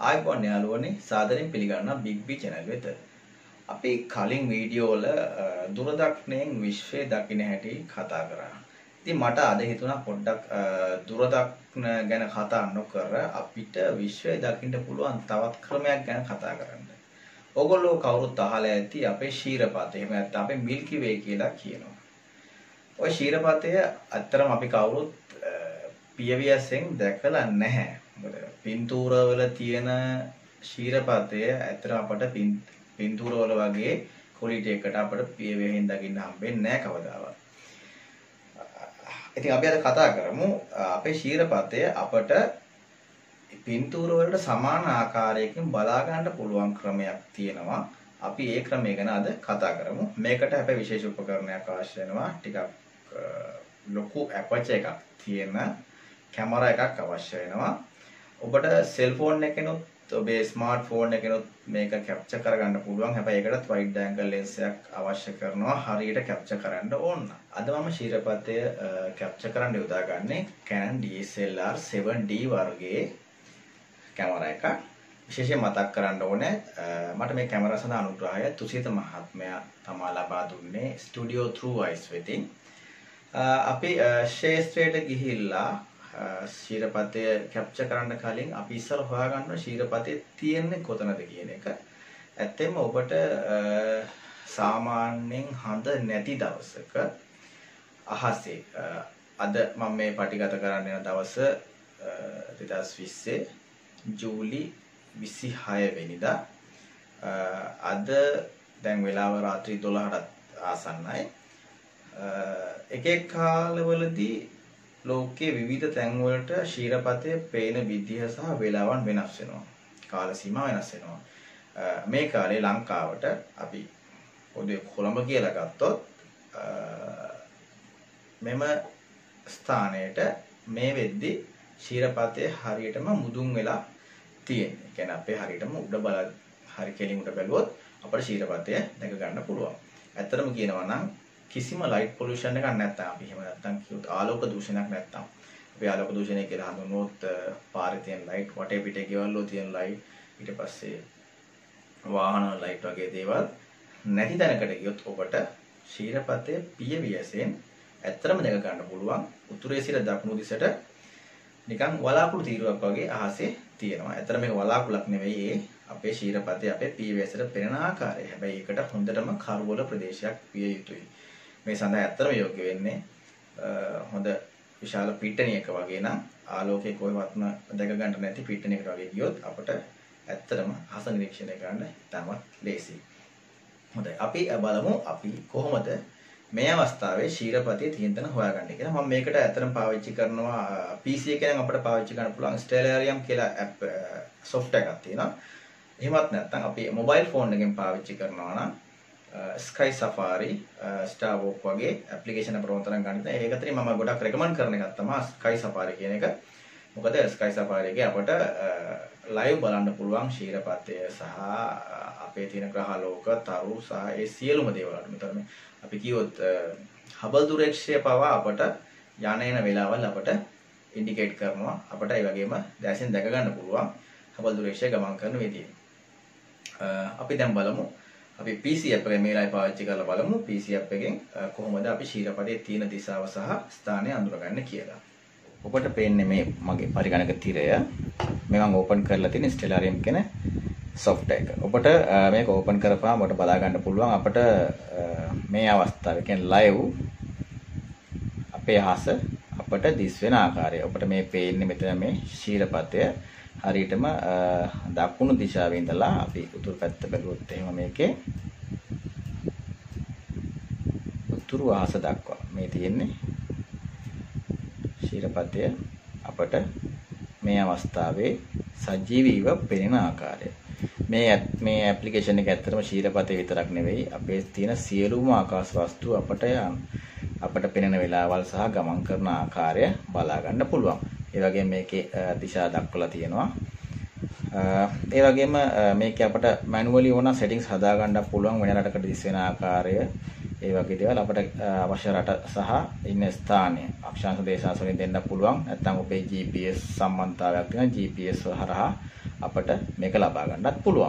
ආයිබෝන් යාළුවනේ සාදරයෙන් පිළිගන්නවා Big B channel වෙත. අපි කලින් වීඩියෝ වල දුරදක්ෂණයෙන් විශ්වය දකින්න හැටි කතා කරා. ඉතින් මට අද හිතුණා පොඩ්ඩක් දුරදක්ෂණ ගැන කතා නොකර අපිට විශ්වය දකින්න පුළුවන් තවත් ක්‍රමයක් ගැන කතා කරන්න. ඔයගොල්ලෝ කවුරුත් අහලා ඇති අපේ ශීරපතේ එහෙම නැත්නම් අපේ මිල්කි වේ කියලා කියනවා. ওই ශීරපතය අත්‍තරම අපි කවුරුත් පියවියසෙන් දැකලා නැහැ. මොකද පින්තූරවල තියෙන ශීරපතය ඇත්තටම අපට පින්තූරවල වගේ ක්වොලිටි එකකට අපට පියවියෙන් දකින්න හම්බෙන්නේ නැහැ කවදාවත්. ඉතින් අපි අද කතා කරමු අපේ ශීරපතය අපට පින්තූර වලට සමාන ආකාරයකින් බලා ගන්න පුළුවන් ක්‍රමයක් තියෙනවා. අපි ඒ ක්‍රමය ගැන අද කතා කරමු. මේකට හැබැයි විශේෂ උපකරණයක් අවශ්‍ය වෙනවා. ටිකක් ලොකු ඇපර්චර් එකක් තියෙන කැමරා එකක් අවශ්‍ය වෙනවා. ඔබට සෙල්ෆෝන් එකෙනුත් ඔබේ ස්මාර්ට් ෆෝන් එකෙනුත් මේක කැප්චර් කරගන්න පුළුවන්. හැබැයි ඒකටත් වයිඩ් ඇන්ගල් ලෙන්ස් එකක් අවශ්‍ය කරනවා හරියට කැප්චර් කරන්න ඕන. අද මම ශීරපතය කැප්චර් කරන්න යොදාගන්නේ Canon DSLR 7D වර්ගයේ කැමරා එකක්. විශේෂයෙන් මතක් කරන්න ඕනේ මට මේ කැමරා සඳහා අනුග්‍රහය තුසිත මහත්මයා තමා ලබා දුන්නේ Studio True Eyes වෙතින්. අපි ශේෂ්ත්‍රයට ගිහිල්ලා ශීරපතය කැප්චර් කරන්න කලින් අපි ඉස්සර හොයාගන්න ශීරපතේ තියෙන්නේ කොතනද කියන එක. ඇත්තෙන්ම ඔබට සාමාන්‍යයෙන් හඳ නැති දවසක අහසේ අද මම මේ පටිගත කරන්න යන දවස 2020 ජූලි 26 වෙනිදා. අද දැන් වෙලාව රාත්‍රී 12ට ආසන්නයි. එක කාලවලදී ලෝකයේ විවිධ තැන්වලට ශීරපතයේ පේන විදිහ සහ වේලාවන් වෙනස් වෙනවා. කාල සීමා වෙනස් වෙනවා. මේ කාලේ ලංකාවට අපි පොඩි කොළඹ කියලා ගත්තොත් මෙම ස්ථානයට මේ වෙද්දි ශීරපතයේ හරියටම මුදුන් වෙලා තියෙන්නේ. ඒ කියන්නේ අපේ හරියටම උඩ හරි කෙලින් උඩ බැලුවොත් අපට ශීරපතය දැක ගන්න පුළුවන්. ඇත්තටම කියනවා නම් කිසිම ලයිට් පොලියුෂන් එකක් නැත්නම් අපි එහෙම නැත්නම් කිව්වොත් ආලෝක දූෂණයක් නැත්නම් අපි ආලෝක දූෂණය කියලා හඳුන්වුවොත් පාරේ තියෙන ලයිට් වටේ පිටේ ගෙවල් වල තියෙන ලයිට් ඊට පස්සේ වාහන ලයිට් වගේ දේවල් නැති තැනකට ගියොත් ඔබට ශීරපතයේ පියවියසෙන් ඇත්තටම දැක ගන්න පුළුවන්. උතුරේ සිට දකුණු දිශට නිකන් වලාකුළු තීරුවක් වගේ අහසේ තියෙනවා. ඇත්තට මේක වලාකුළක් නෙවෙයි අපේ ශීරපතයේ අපේ පියවියසට පෙනෙන ආකාරය. හැබැයි ඒකට හොඳටම කරවල ප්‍රදේශයක් විය යුතුයි. මේ සඳහා ඇත්තටම යෝග්‍ය වෙන්නේ හොඳ විශාල පිටණියක වගේ නම් ආලෝකයේ කොහෙවත්ම දැක ගන්න නැති පිටණියකට වගේ ගියොත් අපට ඇත්තටම අහස නිරීක්ෂණය කරන්න ඉතාමත් ලේසියි. හොඳයි අපි බලමු අපි කොහොමද මේ අවස්ථාවේ ශීරපතයේ තියෙන තැන හොයාගන්නේ කියලා. මම මේකට ඇත්තටම පාවිච්චි කරනවා PC එකෙන් අපිට පාවිච්චි කරන්න පුළුවන් Stellarium කියලා app software එකක් තියෙනවා. එහෙමත් නැත්නම් අපි මොබයිල් ෆෝන් එකෙන් පාවිච්චි කරනවා නම් Sky Safari, Starwalk වගේ ඇප්ලිකේෂන් අපිට උතරම් ගන්න. ඒක අතරින් මම ගොඩක් රෙකමන්ඩ් කරන එකක් තමයි Sky Safari කියන එක. මොකද Sky Safari එකේ අපට ලයිව් බලන්න පුළුවන් ශීරපතය සහ අපේ තියෙන ග්‍රහලෝක, තරු සහ ඒ සියලුම දේවල් අර මෙතන අපි කිව්වොත් හබල් දුරේක්ෂය පවා අපට යන එන වෙලාවල් අපට ඉන්ඩිකේට් කරනවා. අපට ඒ වගේම දැසින් දැක ගන්න පුළුවන් හබල් දුරේක්ෂය ගමන් කරන විදිය. අපි දැන් බලමු අපි PC app එකේ මේලයි පාවිච්චි කරලා බලමු PC app එකෙන් කොහොමද අපි ශීරපතයේ තියෙන දිශාව සහ ස්ථානය අඳුරගන්නේ කියලා. ඔබට පේන්නේ මේ මගේ පරිගණක තිරය. මේ මම ඕපන් කරලා තියෙන Stellarium කියන software එක. ඔබට මේක ඕපන් කරපුවාම ඔබට බලා ගන්න පුළුවන් අපට මේ අවස්ථාවේ කියන්නේ live අපේ අහස අපට දිස් වෙන ආකාරය. ඔබට මේ පේන්නේ මෙතන මේ ශීරපතය හරියටම දකුණු දිශාවේ ඉඳලා අපි උතුරු පැත්ත බැලුවොත් එහෙම මේකේ උතුරු අහස දක්වා මේ තියෙන්නේ ශීරපතය අපට මේ අවස්ථාවේ සජීවීව පෙනෙන ආකාරය. මේ ඇප්ලිකේෂන් එක ඇත්තටම ශීරපතේ විතරක් නෙවෙයි අපේ තියෙන සියලුම ආකාශ වස්තු අපට පෙනෙන වෙලාවල් සහ ගමන් කරන ආකාරය බලා ගන්න පුළුවන්. ඒ වගේම මේකේ දිශා දක්වලා තියෙනවා. ඒ වගේම මේකේ අපට මැනුවලි ඕන සෙටින්ග්ස් හදා ගන්න පුළුවන් වෙන රටකට දිස් වෙන ආකාරය. ඒ වගේ දේවල් අපිට අවශ්‍ය රට සහ ඉන්න ස්ථානය අක්ෂාංශ දේශාංශ වලින් දෙන්න පුළුවන්. නැත්නම් ඔබේ GPS සම්බන්ධතාවයක් තියෙනවා. GPS හරහා අපිට මේක ලබා ගන්නත් පුළුවන්.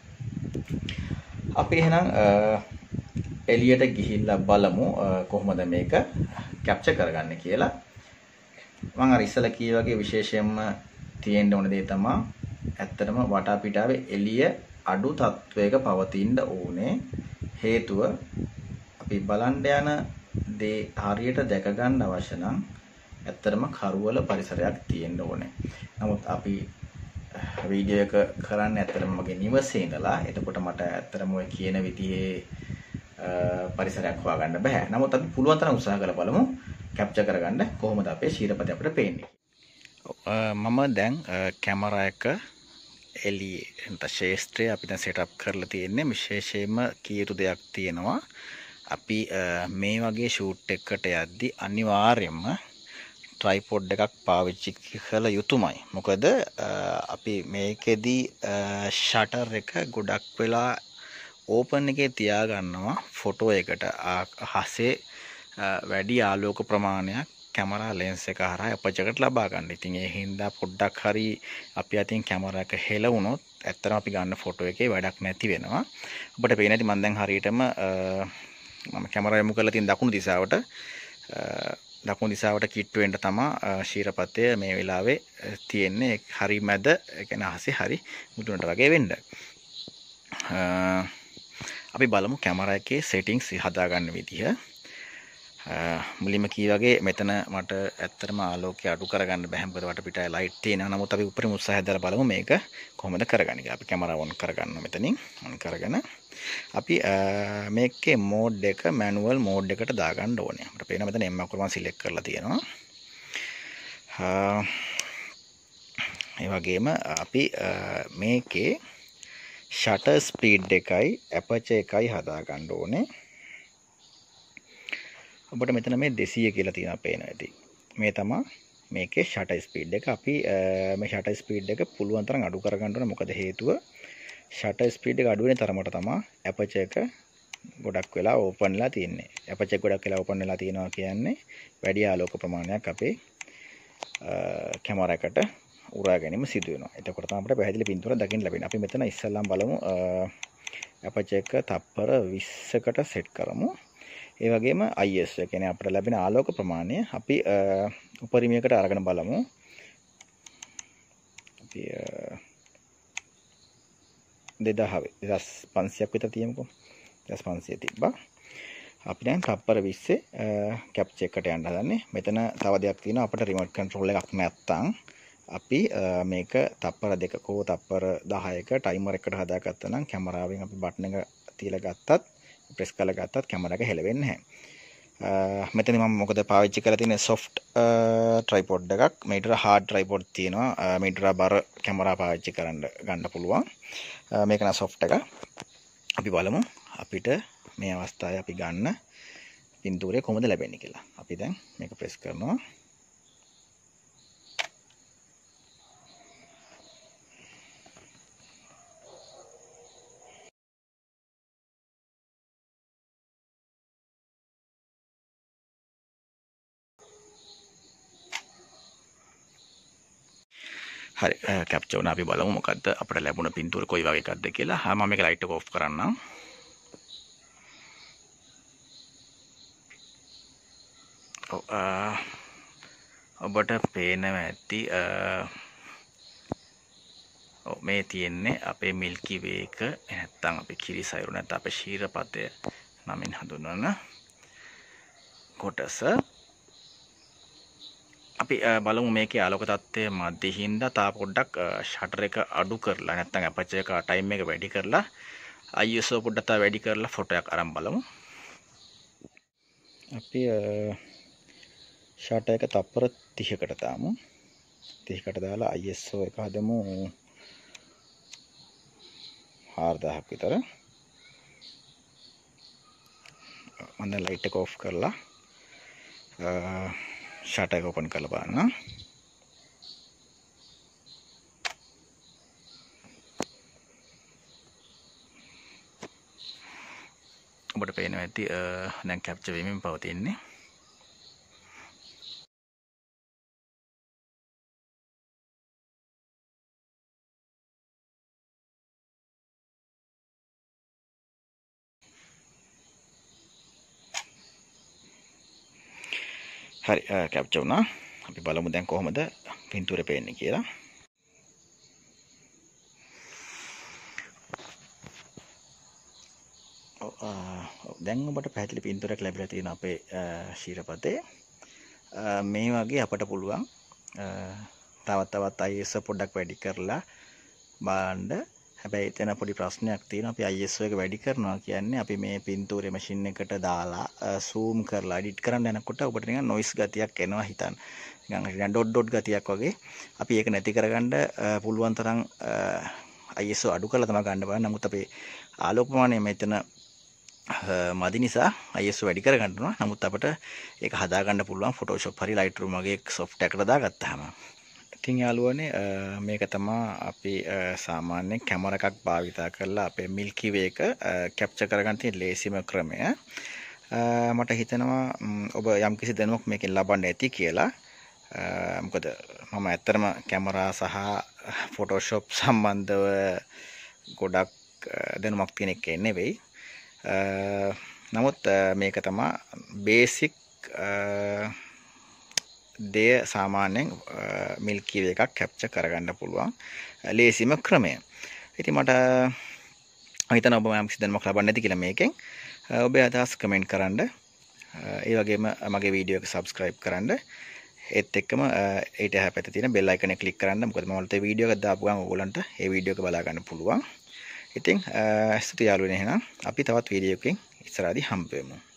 අපි එහෙනම් එළියට ගිහිල්ලා බලමු කොහොමද මේක කැප්චර් කරගන්නේ කියලා. මම අර ඉස්සෙල්ලා කිව්වා වගේ විශේෂයෙන්ම තියෙන්න ඕන දේ තමයි ඇත්තටම වටාපිටාවේ එළිය අඩු තත්වයක පවතින්න ඕනේ. හේතුව අපි බලන්න යන දේ හරියට දැක ගන්න අවශ්‍ය නම් ඇත්තටම කරුවල පරිසරයක් තියෙන්න ඕනේ. නමුත් අපි වීඩියෝ එක කරන්නේ ඇත්තටම මගේ නිවසේ ඉඳලා. එතකොට මට ඇත්තටම ඔය කියන විදිහේ පරිසරයක් හොයාගන්න බෑ. නමුත් අපි පුළුවන් තරම් උත්සාහ කරලා බලමු කැප්චර් කරගන්න කොහොමද අපේ ශීරපතේ අපිට පේන්නේ. මම දැන් කැමරා එක එළියේ ශේෂ්ත්‍රය අපි දැන් සෙටප් කරලා තියෙන්නේ. විශේෂයෙන්ම කීයුතු දෙයක් තියෙනවා. අපි මේ වගේ ෂූට් එකකට යද්දි අනිවාර්යයෙන්ම ට්‍රයිපොඩ් එකක් පාවිච්චි කළ යුතුමයි. මොකද අපි මේකෙදි ෂටර් එක ගොඩක් වෙලා ඕපන් එකේ තියාගන්නවා ෆොටෝ එකට අහසේ වැඩි ආලෝක ප්‍රමාණයක් කැමරා ලෙන්ස් එක හරහා අපචකට ලබා ගන්න. ඉතින් ඒ හින්දා පොඩ්ඩක් හරි අපි අතින් කැමරා එක හෙලවුණොත් ඇත්තටම අපි ගන්න ෆොටෝ එකේ වැඩක් නැති වෙනවා. ඔබට පේන්නේ නැති මම දැන් හරියටම මම කැමරා යොමු කරලා තියෙන දකුණු දිශාවට කිට්ටු වෙන්න තමයි ශීරපතය මේ වෙලාවේ තියෙන්නේ. හරි මැද ඒ කියන්නේ අහසේ හරි මුදුනට වගේ වෙන්න. අපි බලමු කැමරා එකේ සෙටින්ග්ස් හදාගන්න විදිහ. මුලින්ම කී වගේ මෙතන මට ඇත්තටම ආලෝකය අඩු කරගන්න බෑ. මොකද වටපිටාවේ ලයිට් තියෙනවා. නමුත් අපි උඩරිම උත්සාහය දාලා බලමු මේක කොහොමද කරගන්නේ කියලා. අපි කැමරාව ඔන් කරගන්නවා මෙතනින්. ඔන් කරගෙන අපි මේකේ මෝඩ් එක මැනුවල් මෝඩ් එකට දාගන්න ඕනේ. අපිට පේනවා මෙතන M අකුර මම සිලෙක්ට් කරලා තියෙනවා. ඒ වගේම අපි මේකේ ෂටර් ස්පීඩ් එකයි ඇපර්චර් එකයි හදාගන්න ඕනේ. ඔබට මෙතන මේ 200 කියලා තියෙනවා පේනවා ඇති. මේ තමයි මේකේ ෂටර් ස්පීඩ් එක. අපි මේ ෂටර් ස්පීඩ් එක පුළුවන් තරම් අඩු කරගන්න ඕනේ. මොකද හේතුව ෂටර් ස්පීඩ් එක අඩු වෙන තරමට තමයි ඇපර්චර් එක ගොඩක් වෙලා ඕපන් වෙලා තියෙන්නේ. ඇපර්චර් ගොඩක් වෙලා ඕපන් වෙලා තියෙනවා කියන්නේ වැඩි ආලෝක ප්‍රමාණයක් අපේ කැමරා එකට උරා ගැනීම සිදු වෙනවා. එතකොට තමයි අපිට පැහැදිලි පින්තූරයක් දකින්න ලැබෙන්නේ. අපි මෙතන ඉස්සෙල්ලාම බලමු ඇපර්චර් එක තප්පර 20කට සෙට් කරමු. ඒ වගේම ISO කියන්නේ අපිට ලැබෙන ආලෝක ප්‍රමාණය අපි උපරිමයකට අරගෙන බලමු. අපි 2500ක් විතර තියමුකෝ. 2500 තිබ්බා. අපි දැන් තප්පර 20 කැප්චර් එකට යන්න හදන්නේ. මෙතන තව දෙයක් තියෙනවා. අපිට රිමෝට් කන්ට්‍රෝල් එකක් නැත්තම් අපි මේක තප්පර 2ක හෝ තප්පර 10ක ටයිමර් එකකට හදාගත්තා නම් කැමරාවෙන් අපි බටන් එක තියලා ගත්තත් ප්‍රෙස් කරලා ගත්තත් කැමරා එක හෙලවෙන්නේ නැහැ. මෙතන මම මොකද පාවිච්චි කරලා තියෙන්නේ soft tripod එකක්. මේකට hard tripod තියෙනවා. මේකට බර කැමරා පාවිච්චි ගන්න පුළුවන්. මේක නා soft එක. අපි බලමු අපිට මේ අවස්ථාවේ අපි ගන්න පින්තූරය කොහොමද ලැබෙන්නේ කියලා. අපි දැන් මේක ප්‍රෙස් කරනවා. හරි කැප්චර් වුණා. අපි බලමු මොකද්ද අපිට ලැබුණ පින්තූර කොයි වගේ එකක්ද කියලා. මම මේක ලයිට් එක ඔෆ් කරන්නම්. ඔබට පේනවා ඇති මේ තියෙන්නේ අපේ මිල්කි වේ එක. නැත්තම් අපේ කිරිසයුරු නැත්නම් අපේ ශීරපතය නමින් හඳුන්වන කොටස. අපි බලමු මේකේ ආලෝක තත්ත්වය මධ්‍ය හින්දා තා පොඩ්ඩක් ෂටර් එක අඩු කරලා නැත්නම් අපර්චර් එක ටයිම් එක වැඩි කරලා ISO පොඩ්ඩක් තව වැඩි කරලා ෆොටෝ එකක් අරන් බලමු. අපි ෂටර් එක තප්පර 30කට දාමු. 30කට දාලා ISO එක හදමු 4000ක් විතර. මම දැන් ලයිට් එක ඔෆ් කරලා ෂටර් එක ඕපන් කරලා බලන්න. ඔබට පේනවා ඇති දැන් කැප්චර් වෙමින් පවතින්නේ. හරි කැප්චර් වුණා. අපි බලමු දැන් කොහොමද පින්තූරේ පේන්නේ කියලා. දැන් ඔබට පැහැදිලි පින්තූරයක් ලැබිලා තියෙනවා අපේ ශීරපතේ. මේ වගේ අපට පුළුවන් තවත් ISO පොඩ්ඩක් වැඩි කරලා බලන්න. හැබැයි එතන පොඩි ප්‍රශ්නයක් තියෙනවා. අපි ISO එක වැඩි කරනවා කියන්නේ අපි මේ පින්තූරේ මැෂින් එකට දාලා zoom කරලා edit කරන්න යනකොට ඔබට නිකන් noise ගතියක් එනවා හිතන්න. නිකන් ඩොට් ගතියක් වගේ. අපි ඒක නැති කරගන්න පුළුවන් තරම් ISO අඩු කරලා තමයි ගන්න බලන්න. නමුත් අපේ ආලෝක ප්‍රමාණය මෙතන මදි නිසා ISO වැඩි කරගන්න ඕන. නමුත් අපිට ඒක හදාගන්න පුළුවන් Photoshop හරි Lightroom වගේ software එකකට දාගත්තාම. ඉතින් යාළුවනේ මේක තමයි අපි සාමාන්‍ය කැමරා එකක් භාවිතා කරලා අපේ Milky Way එක කැප්චර් කරගන්න තියෙන ලේසිම ක්‍රමය. මට හිතෙනවා ඔබ යම්කිසි දැනුමක් මේකෙන් ලබන්න ඇති කියලා. මොකද මම ඇත්තටම කැමරා සහ Photoshop සම්බන්ධව ගොඩක් දැනුමක් තියෙන එකේ නෙවෙයි. නමුත් මේක තමයි බේසික් දෙය සාමාන්‍යයෙන් Milky Way එකක් කැප්චර් කරගන්න පුළුවන් ලේසිම ක්‍රමය. ඉතින් මට හිතනවා ඔබ යම් කිසි දැනුමක් ලබන්න ඇති කියලා මේකෙන්. ඔබේ අදහස් කමෙන්ට් කරන්න. ඒ වගේම මගේ වීඩියෝ එක subscribe කරන්න. ඒත් එක්කම ඊට එහා පැත්තේ තියෙන bell icon එක click කරන්න. මොකද මම ඔයාලට වීඩියෝ එකක් දාපු ගමන් ඔයගොල්ලන්ට ඒ වීඩියෝ එක බලා ගන්න පුළුවන්. ඉතින් ස්තුතියි යාළුවනේ. එහෙනම් අපි තවත් වීඩියෝ එකකින් ඉස්සරහදී හම්බ වෙමු.